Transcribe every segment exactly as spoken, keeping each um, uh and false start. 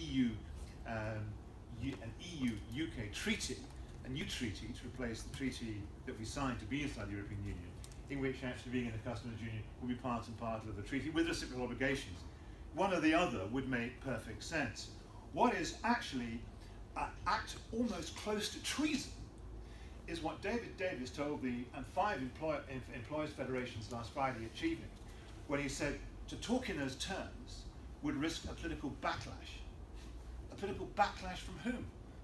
U, um, U an E U U K treaty, a new treaty to replace the treaty that we signed to be inside the European Union, in which actually being in the customs union will be part and parcel of the treaty with reciprocal obligations. One or the other would make perfect sense. What is actually an act almost close to treason is what David Davis told the um, five employ em employers' federations last Friday at Chevening, when he said to talk in those terms would risk a political backlash. A political backlash from whom?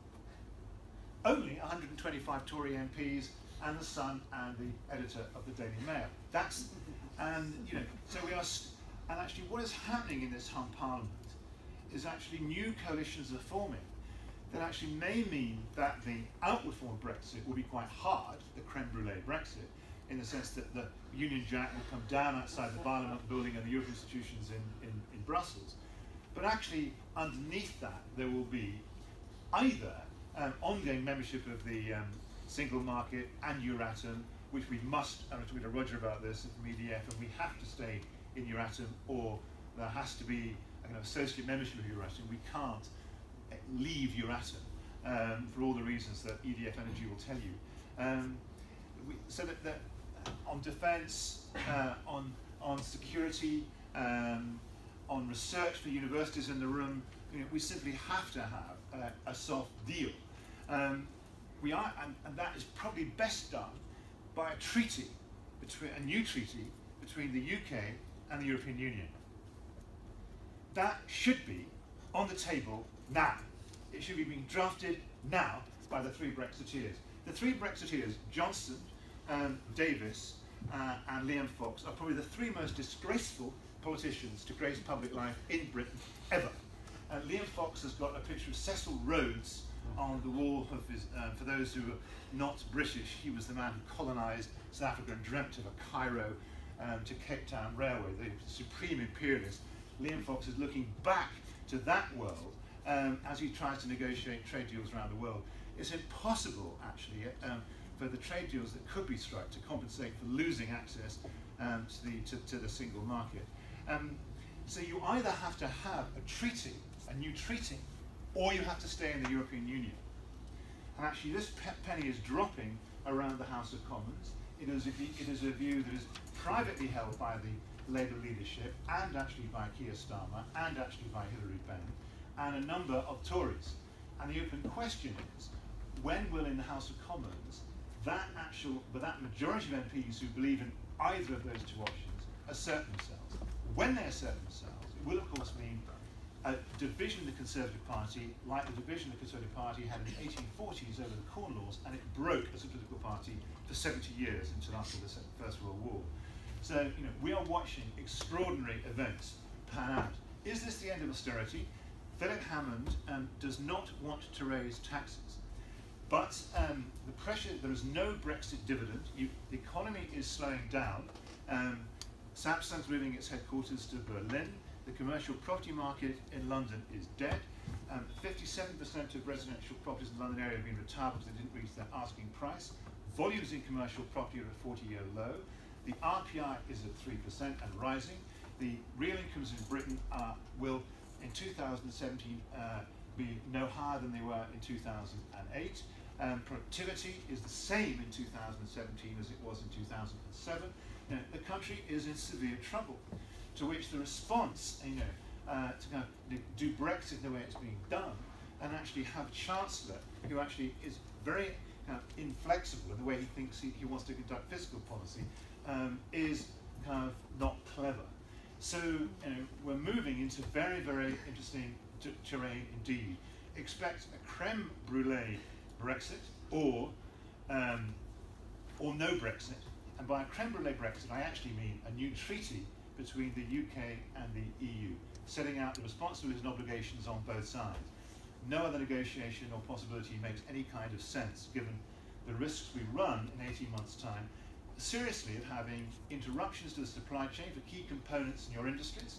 Only one hundred twenty-five Tory M Ps and the Sun and the editor of the Daily Mail. That's, and you know, so we are, st and actually what is happening in this hung parliament is actually new coalitions are forming that actually may mean that the outward form of Brexit will be quite hard, the creme brulee Brexit, in the sense that the Union Jack will come down outside the Parliament building and the European institutions in, in, in Brussels. But actually, underneath that, there will be either um, ongoing membership of the um, single market and Euratom, which we must, I'm talking to Roger about this from E D F, and we have to stay in Euratom, or there has to be a kind of associate membership of Euratom. We can't leave Euratom um, for all the reasons that E D F Energy will tell you. Um, we, so that, that on defence, uh, on, on security, um, on research for universities in the room, you know, we simply have to have a, a soft deal. Um, we are, and, and that is probably best done by a treaty, between, a new treaty between the U K and the European Union. That should be on the table now. It should be being drafted now by the three Brexiteers. The three Brexiteers, Johnson, um, Davis, uh, and Liam Fox, are probably the three most disgraceful politicians to grace public life in Britain ever. Uh, Liam Fox has got a picture of Cecil Rhodes on the wall of his, uh, for those who are not British, he was the man who colonised South Africa and dreamt of a Cairo um, to Cape Town railway, the supreme imperialist. Liam Fox is looking back to that world um, as he tries to negotiate trade deals around the world. It's impossible, actually, um, for the trade deals that could be struck to compensate for losing access um, to, the, to, to the single market. Um, so you either have to have a treaty, a new treaty, or you have to stay in the European Union. And actually this pe penny is dropping around the House of Commons. It is, a, it is a view that is privately held by the Labour leadership, and actually by Keir Starmer, and actually by Hilary Benn, and a number of Tories. And the open question is, when will in the House of Commons that actual, but that majority of M Ps who believe in either of those two options assert themselves? When they assert themselves, it will of course mean a division of the Conservative Party, like the division the Conservative Party had in the eighteen forties over the Corn Laws, and it broke as a political party for seventy years until after the First World War. So, you know, we are watching extraordinary events pan out. Is this the end of austerity? Philip Hammond um, does not want to raise taxes, but um, the pressure, there is no Brexit dividend. You, the economy is slowing down. Um, Samsung's moving its headquarters to Berlin. The commercial property market in London is dead. fifty-seven percent um, of residential properties in the London area have been retired because they didn't reach their asking price. Volumes in commercial property are at a forty-year low. The R P I is at three percent and rising. The real incomes in Britain are, will, in two thousand seventeen, uh, be no higher than they were in two thousand eight. Um, productivity is the same in two thousand seventeen as it was in two thousand seven. You know, the country is in severe trouble. To which the response, you know, uh, to kind of do Brexit the way it's being done, and actually have a Chancellor who actually is very kind of inflexible in the way he thinks he, he wants to conduct fiscal policy, um, is kind of not clever. So, you know, we're moving into very, very interesting terrain indeed. Expect a creme brulee Brexit, or um, or no Brexit. And by a creme brulee Brexit, I actually mean a new treaty between the U K and the E U, setting out the responsibilities and obligations on both sides. No other negotiation or possibility makes any kind of sense, given the risks we run in eighteen months' time, seriously, of having interruptions to the supply chain for key components in your industries.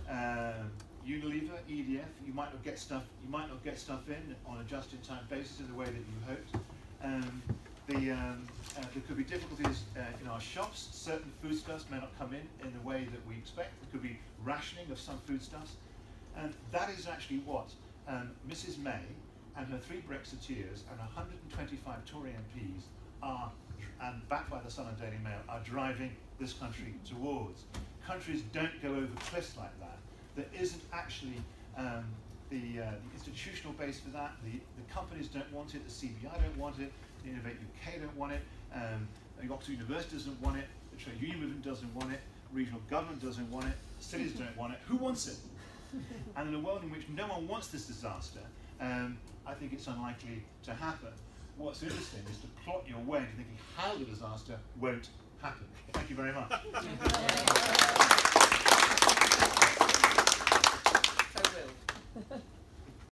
Um, Unilever, E D F, you might not get stuff. You might not get stuff in on a just-in-time basis in the way that you hoped. Um, The, um, uh, there could be difficulties uh, in our shops. Certain foodstuffs may not come in in the way that we expect. There could be rationing of some foodstuffs. And that is actually what um, Missus May and her three Brexiteers and one hundred twenty-five Tory M Ps are, and backed by the Sun and Daily Mail, are driving this country towards. Countries don't go over cliffs like that. There isn't actually um, the, uh, the institutional base for that. The, the companies don't want it. The C B I don't want it. The Innovate U K don't want it. Um, the Oxford University doesn't want it. The trade union movement doesn't want it. Regional government doesn't want it. Cities don't want it. Who wants it? And in a world in which no one wants this disaster, um, I think it's unlikely to happen. What's interesting is to plot your way into thinking how the disaster won't happen. Thank you very much. So will.